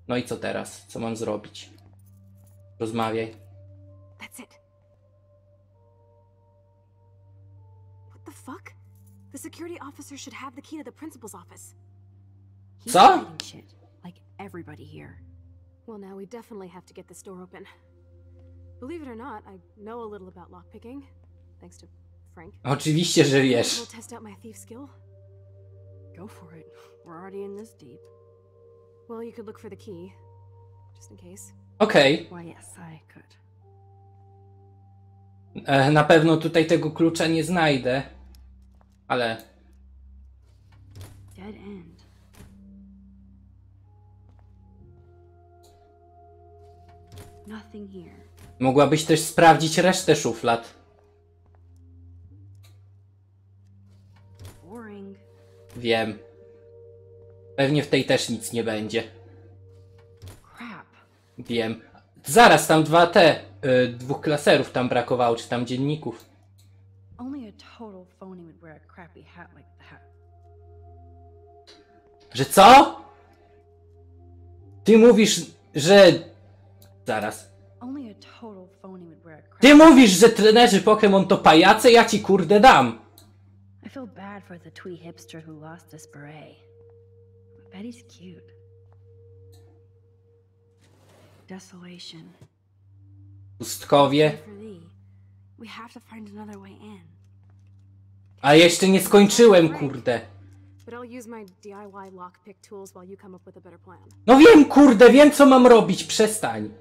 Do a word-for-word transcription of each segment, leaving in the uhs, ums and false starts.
No i co teraz? Co mam zrobić? Rozmawiaj. That's it. What the fuck? The security officer should have the key to the principal's office. He's Co? hiding shit, like everybody here. Well, now we definitely have to get this door open. Believe it or not, I know a little about lockpicking, thanks to Frank. Oczywiście, że wiesz. We'll test out my thief skill. Go for it. We're already in this deep. Well, you could look for the key, just in case. Okej. Why, yes, I could. E, Na pewno tutaj tego klucza nie znajdę. Ale... Dead end. Nothing here. Mogłabyś też sprawdzić resztę szuflad. Boring. Wiem. Pewnie w tej też nic nie będzie. Crap. Wiem. Zaraz, tam dwa te, y, dwóch klaserów tam brakowało, czy tam dzienników. Only a total phony would wear a crappy hat like that. Że co? Ty mówisz, że... Zaraz. Only a total phony would wear a crappy. Ty mówisz, że trenerzy Pokémon to pajace? Ja ci kurde dam. I feel bad for the twee hipster who lost his beret. I bet he's cute. Desolation. Pustkowie. For thee, we have to find another way in. A jeszcze nie skończyłem, kurde. But I'll use my D I Y lockpick tools while you come up with a better plan. No wiem, kurde, wiem co mam robić, przestań.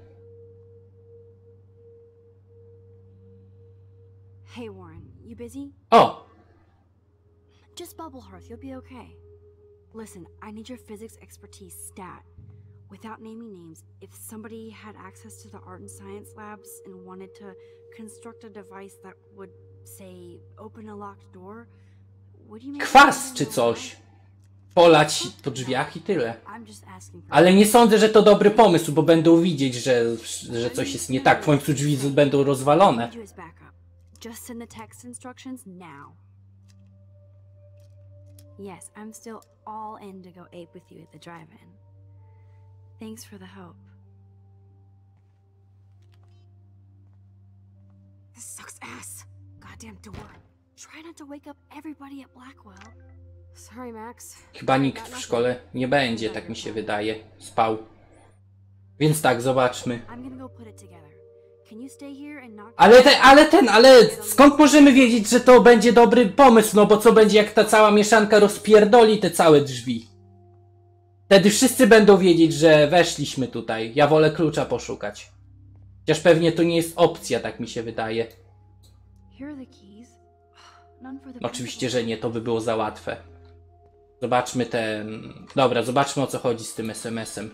Hey Warren, you busy? O! Just bubble hearth, you'll be okay. Listen, I need your physics expertise stat. Without naming names, if somebody had access to the art and science labs and wanted to construct a device that would, say, open a locked door, would you make Kwas czy coś. Polać po drzwiach i tyle. I'm just asking for Ale nie sądzę, że to dobry pomysł, bo będą widzieć, że, że coś jest nie tak. W końcu drzwi będą rozwalone. Need you as backup. Just send the text instructions now. Yes, I'm still all in to go ape with you at the drive-in. Thanks for the help. This sucks ass. Goddamn door. Try not to wake up everybody at Blackwell. Sorry, Max. Chyba nikt w szkole nie będzie, tak mi się wydaje. Spał. Więc tak, zobaczmy. I'm gonna go put it together. Can you stay here and knock? Ale ten, ale ten, ale skąd możemy wiedzieć, że to będzie dobry pomysł? No bo co będzie, jak ta cała mieszanka rozpierdoli te całe drzwi? Wtedy wszyscy będą wiedzieć, że weszliśmy tutaj. Ja wolę klucza poszukać. Chociaż pewnie to nie jest opcja, tak mi się wydaje. Here are the keys. None for the No, oczywiście, że nie, to by było za łatwe. Zobaczmy ten... Dobra, zobaczmy o co chodzi z tym es em esem.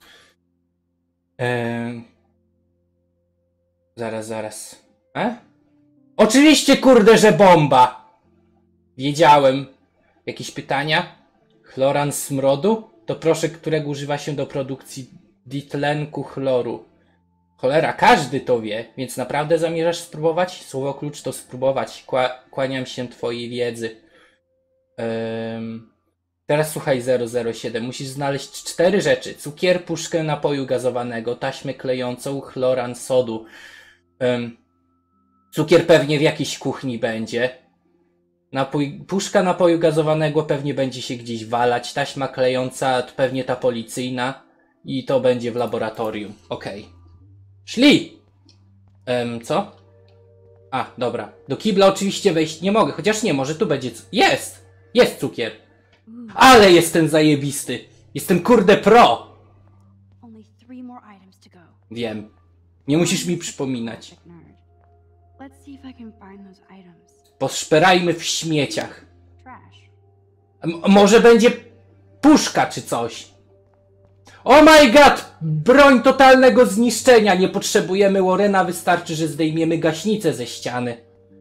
Eee... Zaraz, zaraz. E? Oczywiście, kurde, że bomba! Wiedziałem. Jakieś pytania? Chloran smrodu? To proszek, którego używa się do produkcji ditlenku chloru. Cholera, każdy to wie, więc naprawdę zamierzasz spróbować? Słowo klucz to spróbować. Kła kłaniam się twojej wiedzy. Um, teraz słuchaj zero zero siedem. Musisz znaleźć cztery rzeczy. Cukier, puszkę napoju gazowanego, taśmę klejącą, chloran sodu. Um, cukier pewnie w jakiejś kuchni będzie. Napój, puszka napoju gazowanego pewnie będzie się gdzieś walać. Taśma klejąca to pewnie ta policyjna. I to będzie w laboratorium. Okej. Okay. Szli! Um, co? A, dobra. Do kibla oczywiście wejść nie mogę. Chociaż nie, może tu będzie... Jest! Jest cukier! Ale jestem zajebisty! Jestem kurde pro! Only three more items to go. Wiem. Nie musisz mi przypominać. Let's see if I can find those items. Poszperajmy w śmieciach. Trash. M może będzie puszka czy coś. Oh my god! Broń totalnego zniszczenia. Nie potrzebujemy Warrena, wystarczy, że zdejmiemy gaśnicę ze ściany.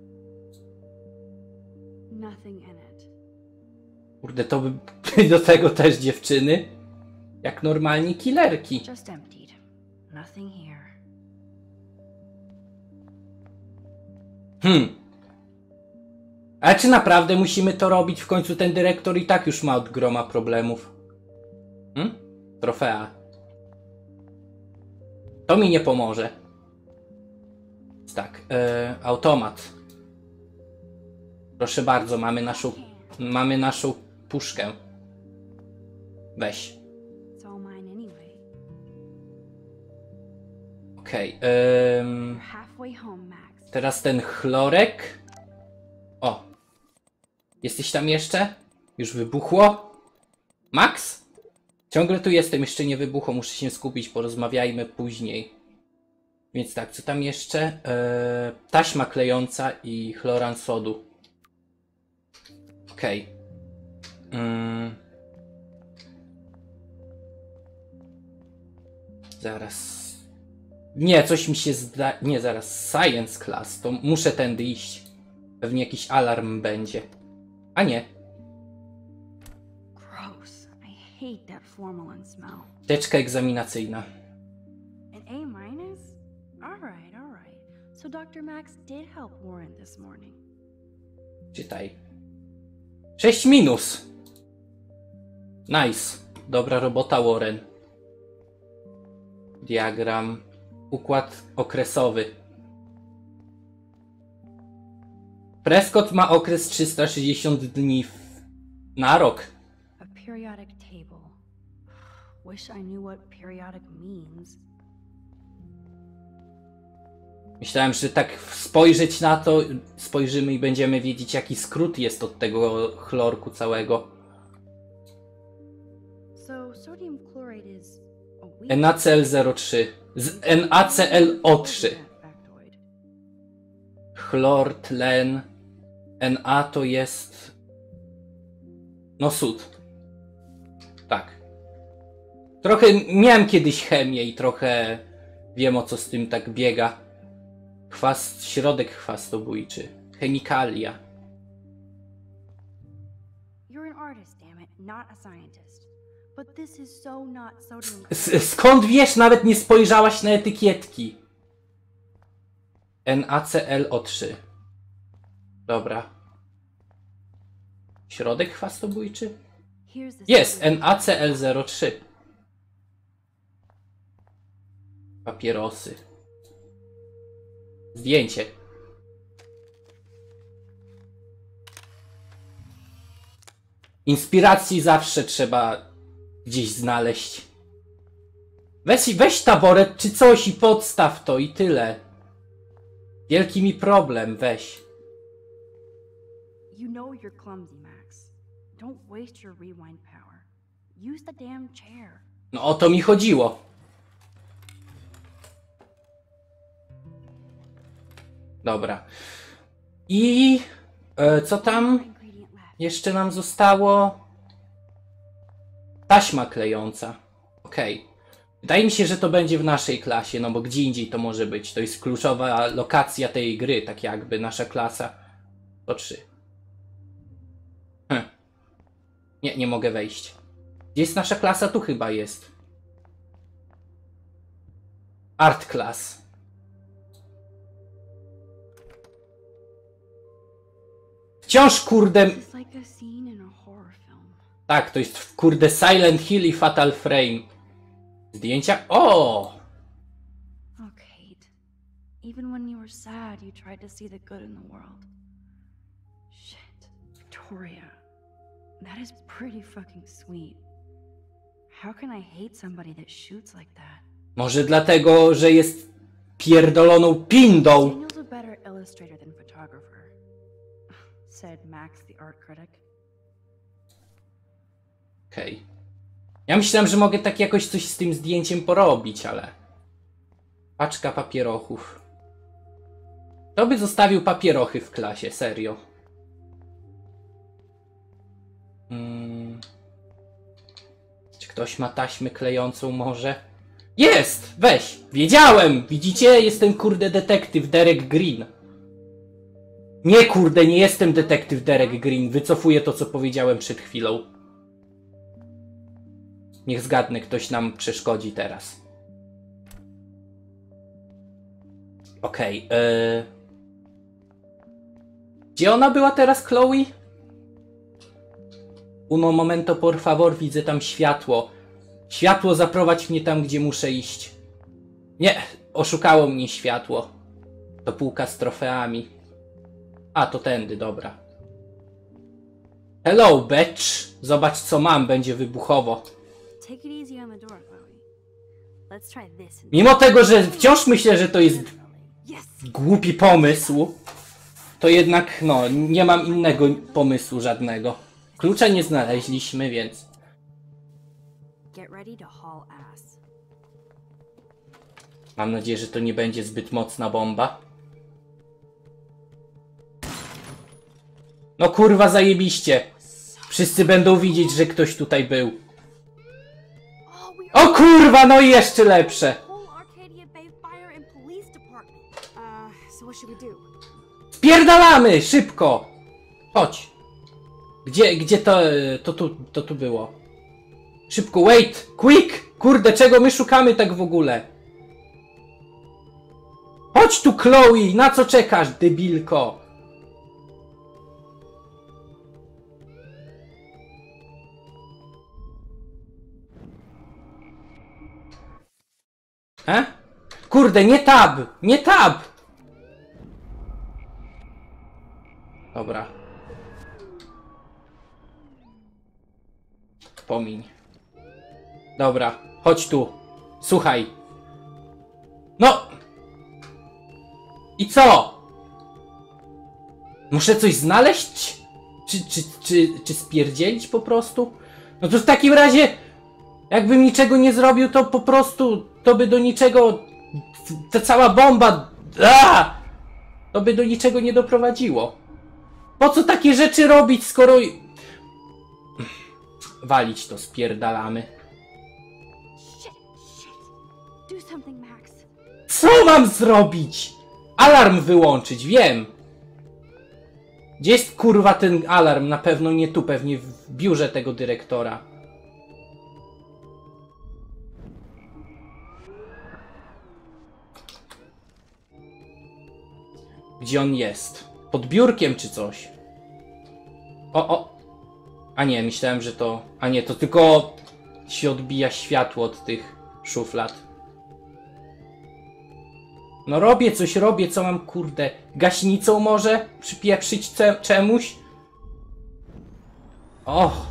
Nothing in it. Kurde, to by do tego też dziewczyny. Jak normalni killerki. Just emptied. Nothing here. Hmm. Ale czy naprawdę musimy to robić? W końcu ten dyrektor i tak już ma od groma problemów. Hmm? Trofea. To mi nie pomoże. Tak, e, automat. Proszę bardzo, mamy naszą, mamy naszą puszkę. Weź. It's all mine anyway. Okej. Okay, You're halfway home, Max. teraz ten chlorek. O. Jesteś tam jeszcze? Już wybuchło? Max? Ciągle tu jestem, jeszcze nie wybuchło, muszę się skupić, porozmawiajmy później. Więc tak, co tam jeszcze? Eee, taśma klejąca i chloran sodu. Okej. Okay. Mm. Zaraz. Nie, coś mi się zda... Nie, zaraz. Science class. To muszę tędy iść. Pewnie jakiś alarm będzie. A nie. Gross. I hate that formalin smell. Teczka egzaminacyjna. An A minus? Alright, alright. So doctor Max did help Warren this morning. Czytaj. sześć minus. Nice. Dobra robota, Warren. Diagram. Układ okresowy. Prescott ma okres trzysta sześćdziesiąt dni w... na rok. A periodic table. Wish I knew what periodic means. Myślałem, że tak spojrzeć na to, spojrzymy i będziemy wiedzieć, jaki skrót jest od tego chlorku całego. So sodium chloride is a weak N A C L zero trzy. Z N A C L O trzy. factoid. Chlor, tlen. Na to jest... no sód. Tak. Trochę miałem kiedyś chemię i trochę wiem, o co z tym tak biega. Chwast, środek chwastobójczy. Chemikalia. You're an artist, damn it, not a scientist. But this is so not sodium. S skąd wiesz? Nawet nie spojrzałaś na etykietki. N A C L O trzy. Dobra. Środek chwastobójczy? Here's the Jest! sodium. N A C L zero trzy. Papierosy. Zdjęcie. Inspiracji zawsze trzeba gdzieś znaleźć. Weź, weź taboret czy coś i podstaw to i tyle. Wielki mi problem, weź. You know you're clumsy, Max. Don't waste your rewind power. Use the damn chair. No o to mi chodziło. Dobra. I e, co tam Ingredient left. jeszcze nam zostało? Taśma klejąca. Okej. Okay. Wydaje mi się, że to będzie w naszej klasie, no bo gdzie indziej to może być. To jest kluczowa lokacja tej gry, tak jakby nasza klasa. To trzy. Hm. Nie, nie mogę wejść. Gdzie jest nasza klasa? Tu chyba jest. Art class. Wciąż kurde... It's like a scene in a horror film. Tak, to jest kurde Silent Hill i Fatal Frame. Zdjęcia? O! Oh, Kate. Even when you were sad, you tried to see the good in the world. Shit. Victoria. That is pretty fucking sweet. How can I hate somebody that shoots like that? Może dlatego, że jest pierdoloną pindą. Daniel's a better illustrator than photographer, said Max, the art critic. Okej. Okay. Ja myślałem, że mogę tak jakoś coś z tym zdjęciem porobić, ale... Paczka papierochów. Kto by zostawił papierochy w klasie? Serio. Hmm. Czy ktoś ma taśmę klejącą może? Jest! Weź! Wiedziałem! Widzicie? Jestem kurde detektyw Derek Green. Nie kurde, nie jestem detektyw Derek Green. Wycofuję to, co powiedziałem przed chwilą. Niech zgadnę, ktoś nam przeszkodzi teraz. Okej. Okay, yy... Gdzie ona była teraz, Chloe? Uno momento, por favor. Widzę tam światło. Światło, zaprowadź mnie tam, gdzie muszę iść. Nie, oszukało mnie światło. To półka z trofeami. A, to tędy, dobra. Hello, bitch. Zobacz, co mam, będzie wybuchowo. Take it easy on the door, Chloe. Let's try this. Mimo tego, że wciąż myślę, że to jest Yes. głupi pomysł, to jednak, no, nie mam innego pomysłu żadnego. Klucza nie znaleźliśmy, więc... Get ready to haul ass. Mam nadzieję, że to nie będzie zbyt mocna bomba. No kurwa, zajebiście. Wszyscy będą widzieć, że ktoś tutaj był. Oh, we O kurwa, no i jeszcze lepsze. whole Arcadia Bay Fire and Police Department. Uh, so what should we do? Spierdalamy, szybko. Chodź. Gdzie, gdzie to, to tu, to tu było? Szybko, wait, quick. Kurde, czego my szukamy tak w ogóle? Chodź tu, Chloe, na co czekasz, debilko? E? Kurde, nie tab! Nie tab! Dobra. Pomiń. Dobra, chodź tu. Słuchaj. No! I co? Muszę coś znaleźć? Czy, czy, czy, czy spierdzielić po prostu? No to w takim razie, jakbym niczego nie zrobił, to po prostu to by do niczego... Ta cała bomba... Aaa! To by do niczego nie doprowadziło. Po co takie rzeczy robić, skoro... Walić to, spierdalamy. Shit, shit. Do something, Max. Co mam zrobić? Alarm wyłączyć, wiem. Gdzie jest kurwa ten alarm? Na pewno nie tu, pewnie w biurze tego dyrektora. Gdzie on jest? Pod biurkiem czy coś? O, o. A nie, myślałem, że to... A nie, to tylko się odbija światło od tych szuflad. No robię coś, robię, co mam, kurde. Gaśnicą może przypieprzyć ce czemuś? Och.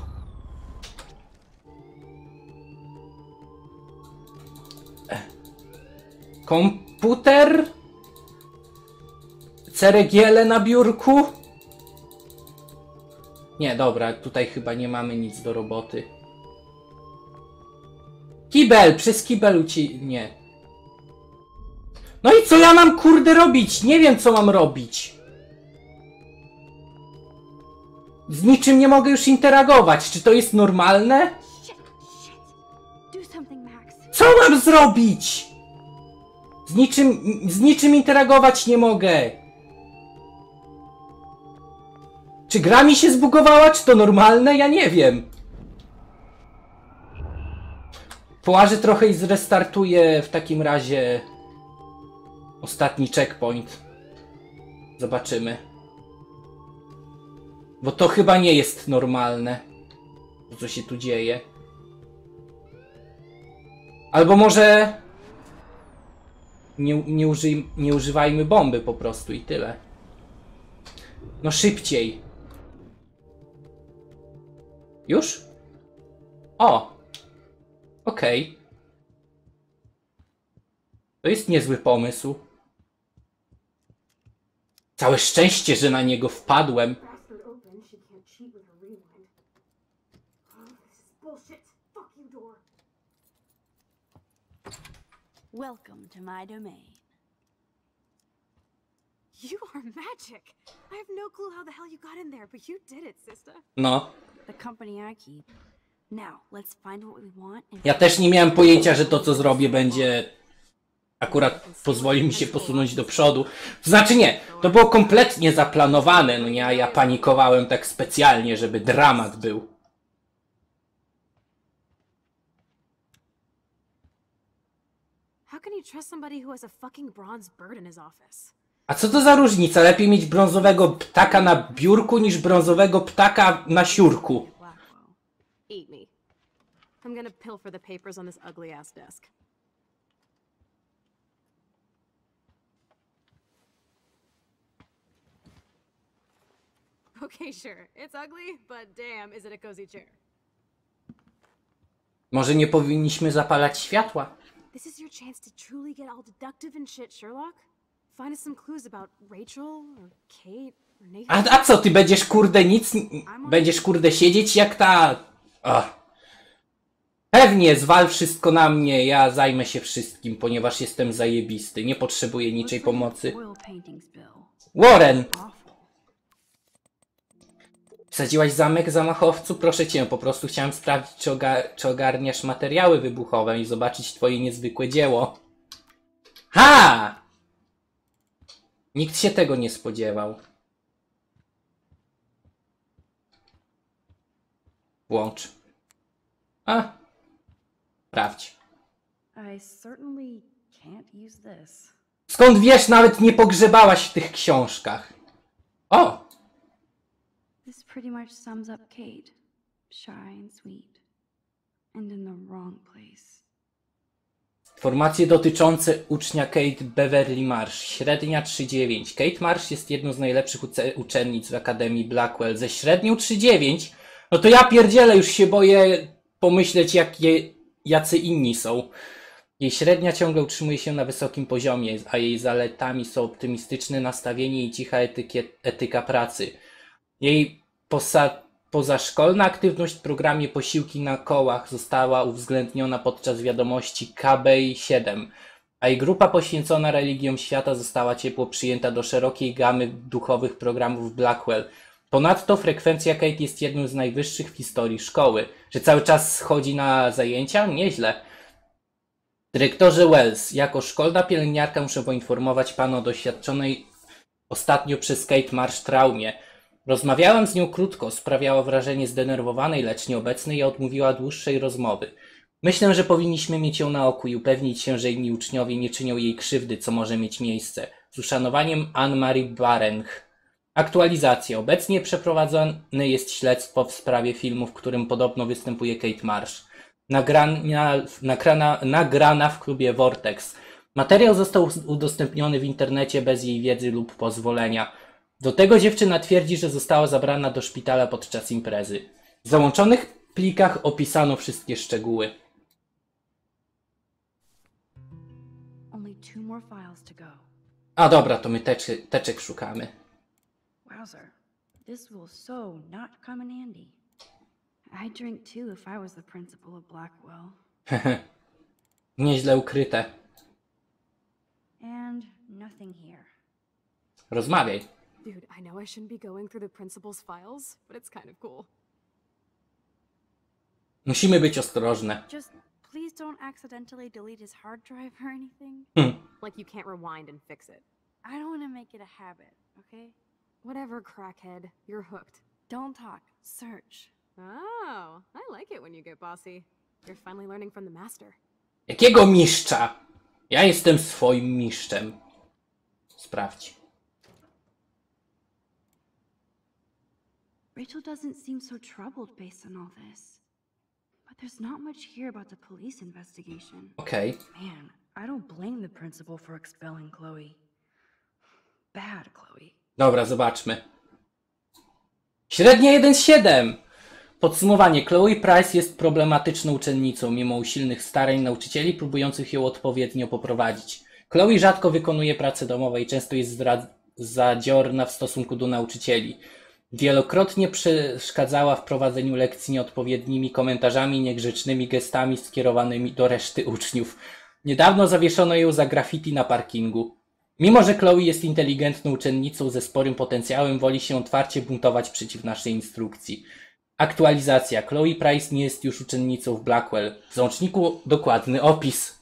Komputer? Ceregiele na biurku? Nie, dobra, tutaj chyba nie mamy nic do roboty. Kibel! Przez kibel ci... nie. No i co ja mam kurde robić? Nie wiem co mam robić. Z niczym nie mogę już interagować. Czy to jest normalne? Shit, shit. Do something, Max. Co mam zrobić? Z niczym... z niczym interagować nie mogę. Czy gra mi się zbugowała? Czy to normalne? Ja nie wiem. Połażę trochę i zrestartuję w takim razie ostatni checkpoint. Zobaczymy. Bo to chyba nie jest normalne, co się tu dzieje. Albo może nie, nie, użyj, nie używajmy bomby po prostu i tyle. No szybciej. Już? O! Okej. Okay. To jest niezły pomysł. Całe szczęście, że na niego wpadłem. Welcome to my domain. You are magic. I have no clue how the hell you got in there, but you did it, sister. No. The company I keep. Now, let's find what we want and... Ja też nie miałem pojęcia, że to co zrobię będzie... akurat pozwoli mi się posunąć do przodu. Znaczy nie, to było kompletnie zaplanowane, no nie, a ja panikowałem tak specjalnie, żeby dramat był. How can you trust somebody who has a fucking bronze bird in his office? A co to za różnica? Lepiej mieć brązowego ptaka na biurku niż brązowego ptaka na siurku. Blackwell. Eat me. I'm gonna pilfer the papers on this ugly ass desk. Okay, sure. It's ugly, but damn, is it a cozy chair. Może nie powinniśmy zapalać światła? This is your chance to truly get all deductive and shit, Sherlock. Find us some clues about Rachel, or Kate, or Nathan. A, a co, ty będziesz kurde nic... Będziesz kurde siedzieć jak ta... Ach. Pewnie, zwal wszystko na mnie, ja zajmę się wszystkim, ponieważ jestem zajebisty. Nie potrzebuję niczej pomocy. Warren! Wsadziłaś zamek, zamachowcu? Proszę cię, po prostu chciałem sprawdzić, czy, ogar czy ogarniasz materiały wybuchowe i zobaczyć twoje niezwykłe dzieło. Ha! Nikt się tego nie spodziewał. Włącz. A. Sprawdź. I certainly can't use this. Skąd wiesz, nawet nie pogrzebałaś w tych książkach. O! This pretty much sums up Kate. Shy and sweet. And in the wrong place. Informacje dotyczące ucznia Kate Beverly Marsh. Średnia trzy dziewięć. Kate Marsh jest jedną z najlepszych uce uczennic w Akademii Blackwell. Ze średnią trzy dziewięć? No to ja pierdzielę, już się boję pomyśleć, jakie, jacy inni są. Jej średnia ciągle utrzymuje się na wysokim poziomie, a jej zaletami są optymistyczne nastawienie i cicha etyka pracy. Jej posa pozaszkolna aktywność w programie Posiłki na kołach została uwzględniona podczas wiadomości K B I siedem, a jej grupa poświęcona religiom świata została ciepło przyjęta do szerokiej gamy duchowych programów Blackwell. Ponadto frekwencja Kate jest jedną z najwyższych w historii szkoły. Że cały czas chodzi na zajęcia? Nieźle. Dyrektorze Wells, jako szkolna pielęgniarka muszę poinformować pana o doświadczonej ostatnio przez Kate Marsh traumie. Rozmawiałem z nią krótko, sprawiała wrażenie zdenerwowanej, lecz nieobecnej i odmówiła dłuższej rozmowy. Myślę, że powinniśmy mieć ją na oku i upewnić się, że inni uczniowie nie czynią jej krzywdy, co może mieć miejsce. Z uszanowaniem Anne-Marie Barench. Aktualizacja. Obecnie przeprowadzone jest śledztwo w sprawie filmu, w którym podobno występuje Kate Marsh. Nagrana, nagrana, nagrana w klubie Vortex. Materiał został udostępniony w internecie bez jej wiedzy lub pozwolenia. Do tego dziewczyna twierdzi, że została zabrana do szpitala podczas imprezy. W załączonych plikach opisano wszystkie szczegóły. Only two more files to go. A dobra, to my teczy, teczek szukamy. Wowzer, this will so not come in handy. I'd drink too if I was the principal of Blackwell. Nieźle ukryte. And nothing here. Rozmawiaj. Dude, I know I shouldn't be going through the principal's files, but it's kind of cool. Musimy być ostrożne. Just please don't accidentally delete his hard drive or anything. Hmm. Like you can't rewind and fix it. I don't want to make it a habit, okay? Whatever, crackhead. You're hooked. Don't talk. Search. Oh, I like it when you get bossy. You're finally learning from the master. Jakiego mistrza? Ja jestem swoim mistrzem. Sprawdź. Rachel doesn't seem so troubled based on all this. But there's not much here about the police investigation. Okej. Okay. Man, I don't blame the principal for expelling Chloe. Bad Chloe. Dobra, zobaczmy. Średnia jeden przecinek siedem. Podsumowanie. Chloe Price jest problematyczną uczennicą, mimo usilnych starań nauczycieli próbujących ją odpowiednio poprowadzić. Chloe rzadko wykonuje prace domowe i często jest zadziorna w stosunku do nauczycieli. Wielokrotnie przeszkadzała w prowadzeniu lekcji nieodpowiednimi komentarzami i niegrzecznymi gestami skierowanymi do reszty uczniów. Niedawno zawieszono ją za graffiti na parkingu. Mimo że Chloe jest inteligentną uczennicą ze sporym potencjałem, woli się otwarcie buntować przeciw naszej instrukcji. Aktualizacja. Chloe Price nie jest już uczennicą w Blackwell. W załączniku dokładny opis.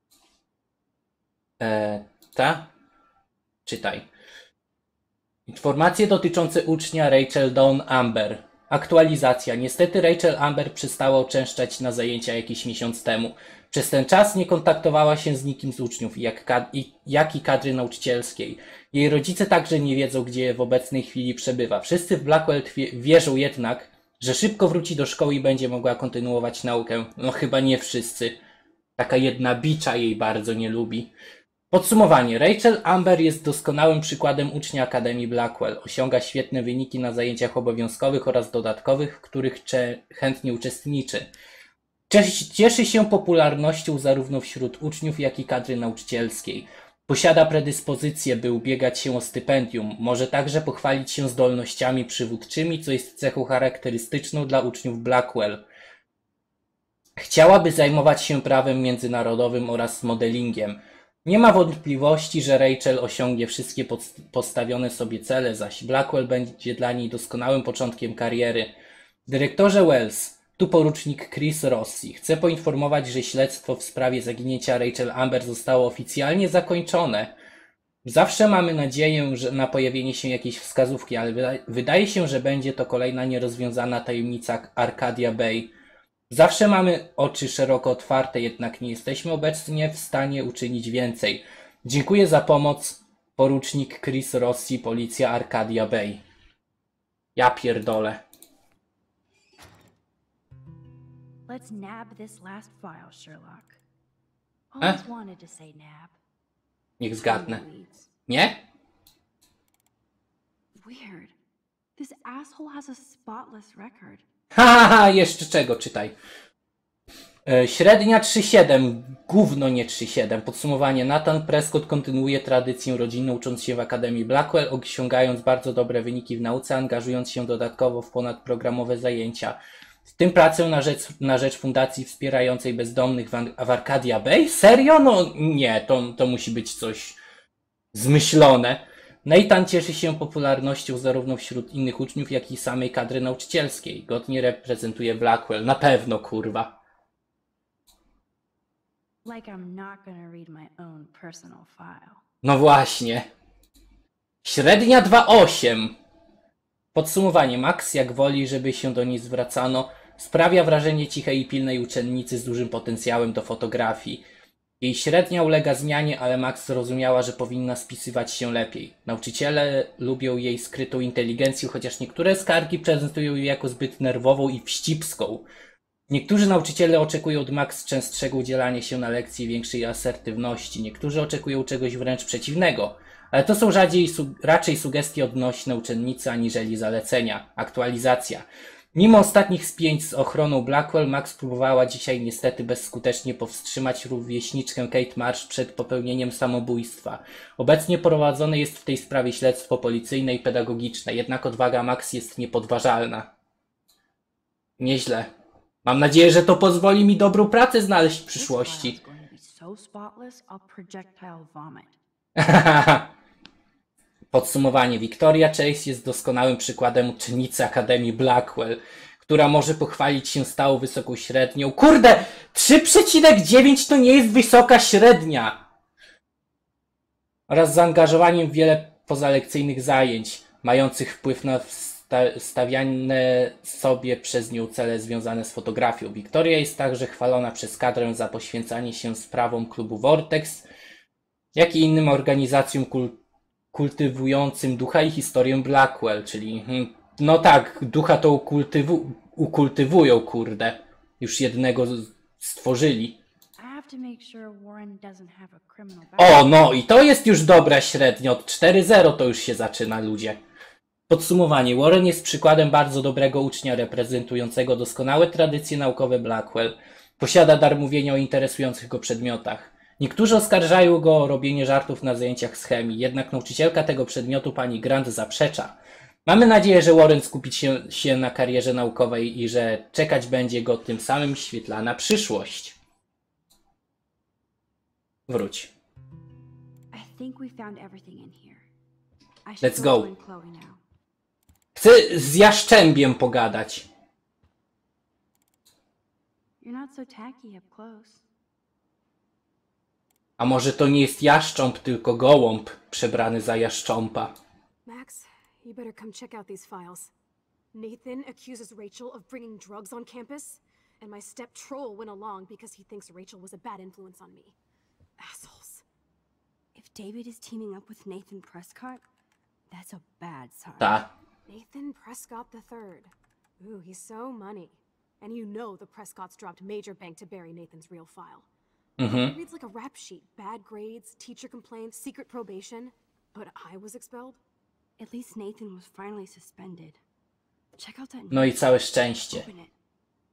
Eee, ta? Czytaj. Informacje dotyczące ucznia Rachel Dawn Amber. Aktualizacja. Niestety Rachel Amber przestała uczęszczać na zajęcia jakiś miesiąc temu. Przez ten czas nie kontaktowała się z nikim z uczniów, jak, i, jak i kadry nauczycielskiej. Jej rodzice także nie wiedzą, gdzie w obecnej chwili przebywa. Wszyscy w Blackwell wierzą jednak, że szybko wróci do szkoły i będzie mogła kontynuować naukę. No chyba nie wszyscy. Taka jedna bicza jej bardzo nie lubi. Podsumowanie. Rachel Amber jest doskonałym przykładem ucznia Akademii Blackwell. Osiąga świetne wyniki na zajęciach obowiązkowych oraz dodatkowych, w których chętnie uczestniczy. Cieszy się popularnością zarówno wśród uczniów, jak i kadry nauczycielskiej. Posiada predyspozycję, by ubiegać się o stypendium. Może także pochwalić się zdolnościami przywódczymi, co jest cechą charakterystyczną dla uczniów Blackwell. Chciałaby zajmować się prawem międzynarodowym oraz modelingiem. Nie ma wątpliwości, że Rachel osiągnie wszystkie postawione sobie cele, zaś Blackwell będzie dla niej doskonałym początkiem kariery. Dyrektorze Wells, tu porucznik Chris Rossi. Chcę poinformować, że śledztwo w sprawie zaginięcia Rachel Amber zostało oficjalnie zakończone. Zawsze mamy nadzieję że na pojawienie się jakiejś wskazówki, ale wydaje się, że będzie to kolejna nierozwiązana tajemnica Arcadia Bay. Zawsze mamy oczy szeroko otwarte, jednak nie jesteśmy obecnie w stanie uczynić więcej. Dziękuję za pomoc, porucznik Chris Rossi, policja Arcadia Bay. Ja pierdolę. Let's nab this last file, Sherlock. Eh? Always wanted to say nab. Niech zgadnę. Nie? Weird. This asshole has a spotless record. Haha, jeszcze czego, czytaj. E, średnia trzy siedem, gówno nie trzy siedem. Podsumowanie. Nathan Prescott kontynuuje tradycję rodzinną, ucząc się w Akademii Blackwell, osiągając bardzo dobre wyniki w nauce, angażując się dodatkowo w ponadprogramowe zajęcia. W tym pracę na rzecz, na rzecz fundacji wspierającej bezdomnych w, w Arcadia Bay? Serio? No nie, to, to musi być coś zmyślone. Nathan cieszy się popularnością zarówno wśród innych uczniów, jak i samej kadry nauczycielskiej. Godnie reprezentuje Blackwell. Na pewno, kurwa. Like I'm not gonna read my own personal file. No właśnie. Średnia dwa osiem. Podsumowanie. Max, jak woli, żeby się do niej zwracano, sprawia wrażenie cichej i pilnej uczennicy z dużym potencjałem do fotografii. Jej średnia ulega zmianie, ale Max zrozumiała, że powinna spisywać się lepiej. Nauczyciele lubią jej skrytą inteligencję, chociaż niektóre skargi prezentują ją jako zbyt nerwową i wścibską. Niektórzy nauczyciele oczekują od Max częstszego udzielania się na lekcji i większej asertywności. Niektórzy oczekują czegoś wręcz przeciwnego. Ale to są rzadziej, su raczej sugestie odnośne uczennicy aniżeli zalecenia. Aktualizacja. Mimo ostatnich spięć z ochroną Blackwell, Max próbowała dzisiaj niestety bezskutecznie powstrzymać rówieśniczkę Kate Marsh przed popełnieniem samobójstwa. Obecnie prowadzone jest w tej sprawie śledztwo policyjne i pedagogiczne, jednak odwaga Max jest niepodważalna. Nieźle. Mam nadzieję, że to pozwoli mi dobrą pracę znaleźć w przyszłości. Podsumowanie. Victoria Chase jest doskonałym przykładem uczennicy Akademii Blackwell, która może pochwalić się stałą wysoką średnią. Kurde! trzy przecinek dziewięć to nie jest wysoka średnia! Oraz zaangażowaniem w wiele pozalekcyjnych zajęć, mających wpływ na stawiane sobie przez nią cele związane z fotografią. Victoria jest także chwalona przez kadrę za poświęcanie się sprawom klubu Vortex, jak i innym organizacjom kulturalnym kultywującym ducha i historię Blackwell, czyli no tak, ducha to ukultywu ukultywują, kurde. Już jednego stworzyli. O, no i to jest już dobra średnia. Od cztery zero to już się zaczyna, ludzie. Podsumowanie. Warren jest przykładem bardzo dobrego ucznia reprezentującego doskonałe tradycje naukowe Blackwell. Posiada dar mówienia o interesujących go przedmiotach. Niektórzy oskarżają go o robienie żartów na zajęciach z chemii, jednak nauczycielka tego przedmiotu, pani Grant, zaprzecza. Mamy nadzieję, że Warren skupi się, się na karierze naukowej i że czekać będzie go tym samym świetlana przyszłość. Wróć. Let's go. Chcę z Jaszczębiem pogadać. You're not so tacky up close. A może to nie jest jaszcząb, tylko gołąb przebrany za jaszcząba. Max, you better come check out these files. Nathan accuses Rachel of bringing drugs on campus, and my step troll went along because he thinks Rachel was a bad influence on me. Assholes. If David is teaming up with Nathan Prescott, that's a bad sign. Ta. Nathan Prescott the third. Ooh, he's so money. And you know the Prescotts dropped major bank to bury Nathan's real file. Mhm. It reads like a rap sheet. Bad grades, teacher complaints, secret probation. But I was expelled? At least Nathan was finally suspended. Check out that No i note. całe szczęście. Open it.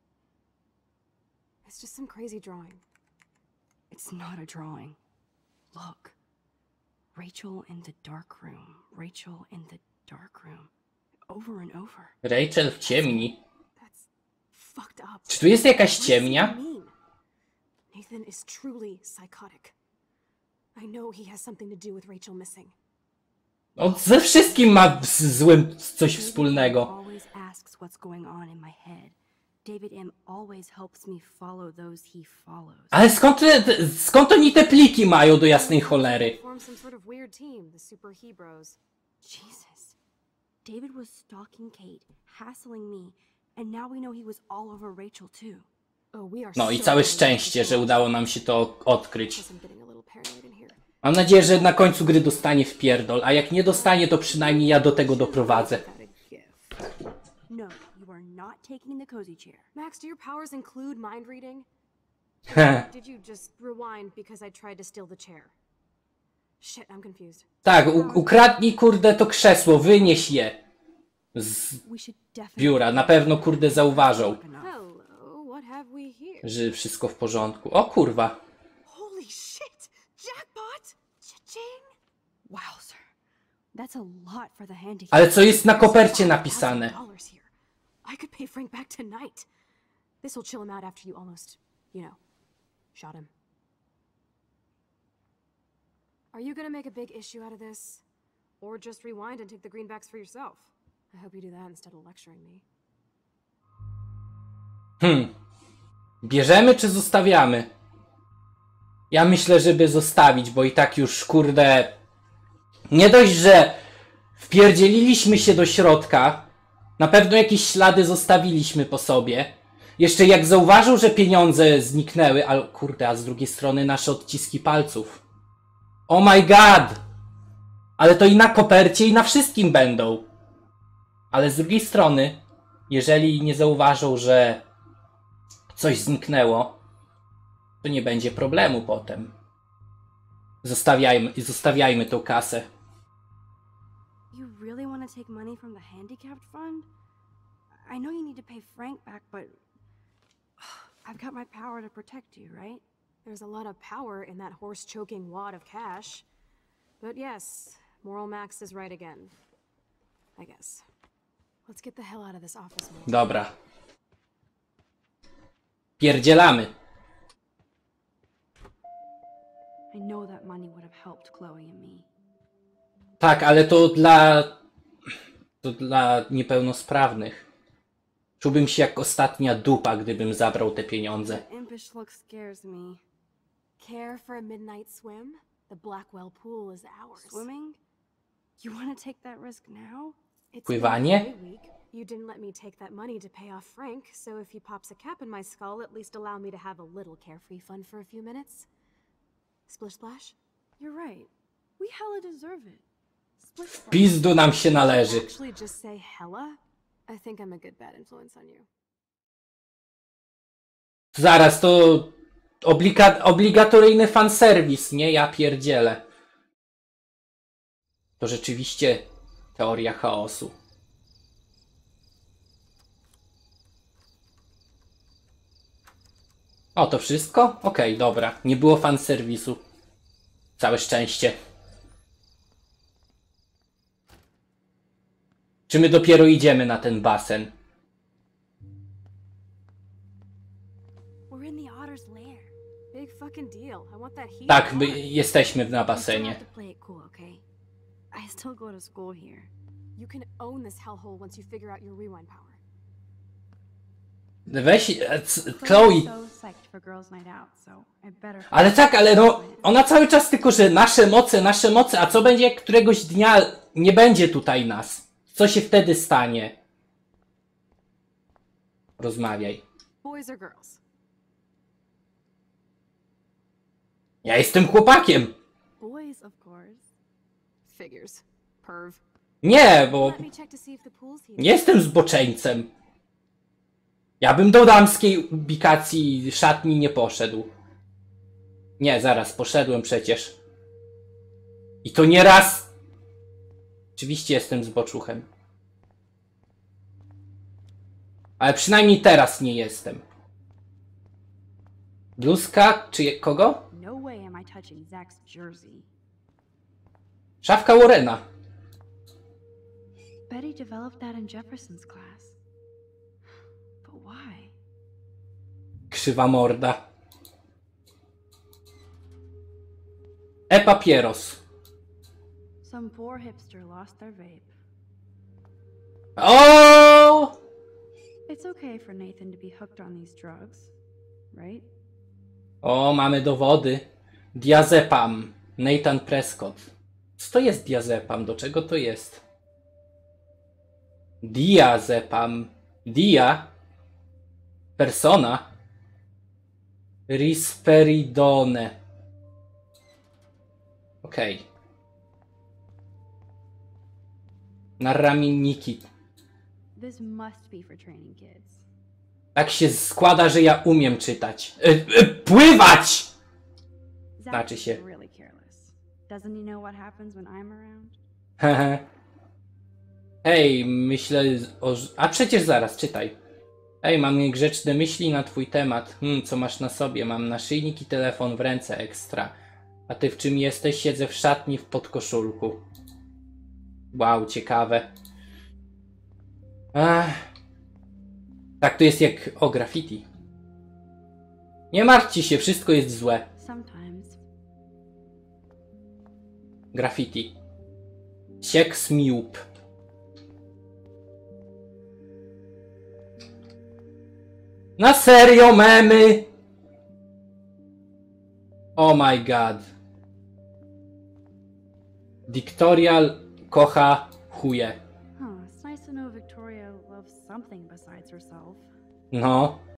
It's just some crazy drawing. It's not a drawing. Look. Rachel in the dark room. Rachel in the dark room. Over and over. Rachel w ciemni. That's fucked up. Czy tu jest jakaś What does it ciemnia? mean? Nathan is truly psychotic. I know he has something to do with Rachel missing. On ze wszystkim ma z złym coś David M. wspólnego. always asks what's going on in my head. David M. always helps me follow those he follows. Ale skąd, te, skąd oni te pliki mają do jasnej cholery? Form some sort of weird team, the Super Hebrews. Jesus. David was stalking Kate, hassling me, and now we know he was all over Rachel too. Oh, we are No i so całe close to szczęście, że this udało nam się to odkryć. Guess I'm getting a little paranoid in here. Mam nadzieję, że na końcu gry dostanie w pierdol, a jak nie dostanie, to przynajmniej ja do tego doprowadzę. No, you are not taking the cozy chair. Max, do your powers include mind reading? Did you just rewind because I tried to steal the chair? Shit, I'm confused. Tak, u- ukradnij kurde to krzesło, wynieś je z We should definitely biura. Na pewno kurde zauważą, Hello, what have we here? że wszystko w porządku. O kurwa. Holy shit! Jackpot! Cha-ching! Wow, sir. That's a lot for the handicap. Ale co jest na kopercie napisane? Dollars here. I could pay Frank back tonight. This will chill him out after you almost, you know, shot him. Are you gonna make a big issue out of this? Or just rewind and take the greenbacks for yourself? I hope you do that instead of lecturing me. Hmm. Bierzemy czy zostawiamy? Ja myślę, żeby zostawić, bo i tak już kurde... Nie dość, że wpierdzieliliśmy się do środka, na pewno jakieś ślady zostawiliśmy po sobie. Jeszcze jak zauważył, że pieniądze zniknęły, ale kurde, a z drugiej strony nasze odciski palców. Oh my god! Ale to i na kopercie, i na wszystkim będą. Ale z drugiej strony, jeżeli nie zauważą, że coś zniknęło, to nie będzie problemu potem. Zostawiajmy, zostawiajmy tą kasę. You really want to take money from the handicapped fund? I know you need to pay Frank back, but I've got my power to protect you, right? There's a lot of power in that horse-choking wad of cash. But yes, Moral Max is right again. I guess. Let's get the hell out of this office, Moral. Dobra. Pierdzielamy. I know that money would have helped Chloe and me. Tak, ale to dla... To dla niepełnosprawnych. Czułbym się jak ostatnia dupa, gdybym zabrał te pieniądze. The impish look scares me. Care for a midnight swim? The Blackwell pool is ours. Swimming? You want to take that risk now? It's been a Pływanie? great week. You didn't let me take that money to pay off Frank, so if he pops a cap in my skull, at least allow me to have a little carefree fun for a few minutes. Splish splash? You're right. We hella deserve it. Splish splash. Pizdu nam się należy. Actually just say hella? I think I'm a good bad influence on you. Zaraz, to obliga obligatoryjny fanserwis, nie? Ja pierdzielę. To rzeczywiście teoria chaosu. O, to wszystko? Okej, dobra. Nie było fanserwisu. Całe szczęście. Czy my dopiero idziemy na ten basen? We're in the otter's lair. Big fucking deal. I want that heat. Tak, my jesteśmy na You still basenie. have to play it cool, okay? I still go to school here. You can own this hellhole once you figure out your rewind power. Weź, e, c- Chloe's Chloe. so psyched for girls' night out, so I better. Ale tak, ale no, ona cały czas tylko, że nasze moce, nasze moce, a co będzie, jak któregoś dnia nie będzie tutaj nas? Co się wtedy stanie? Rozmawiaj. Boys or girls? Ja jestem chłopakiem. Boys, of course. Figures. Perv. Nie, bo Let me check to see if the pool's heated. nie jestem zboczeńcem. Ja bym do damskiej ubikacji szatni nie poszedł. Nie, zaraz, poszedłem przecież. I to nie raz! Oczywiście jestem zboczuchem. Ale przynajmniej teraz nie jestem. Bluzka? Czy je, kogo? No way am I touching Zach's jersey. Szafka Warrena. Betty developed that in Jefferson's class. But why? Krzywa morda. E-papieros. Some poor hipster lost their vape. O! It's okay for Nathan to be hooked on these drugs, right? O, mamy dowody. Diazepam. Nathan Prescott. Co to jest diazepam? Do czego to jest? Diazepam. Dia. Persona. Risperidone. Okej. Okay. Narramienniki. This must be for training kids. Tak się składa, że ja umiem czytać. E, e, pływać! Zach Znaczy is się. really careless. Doesn't he know what happens when I'm around? Hehe. Ej, myślę o... A przecież zaraz, czytaj. Ej, mam niegrzeczne myśli na twój temat. Hmm, co masz na sobie? Mam naszyjnik i telefon w ręce ekstra. A ty w czym jesteś? Siedzę w szatni w podkoszulku. Wow, ciekawe. Ach. Tak, to jest jak o graffiti. Nie martwcie się, wszystko jest złe. Sometimes. Graffiti. Sieks miup. Na serio, memy? Oh my god. Victoria kocha chuje. Huh, it's nice to know Victoria loves something besides herself. No.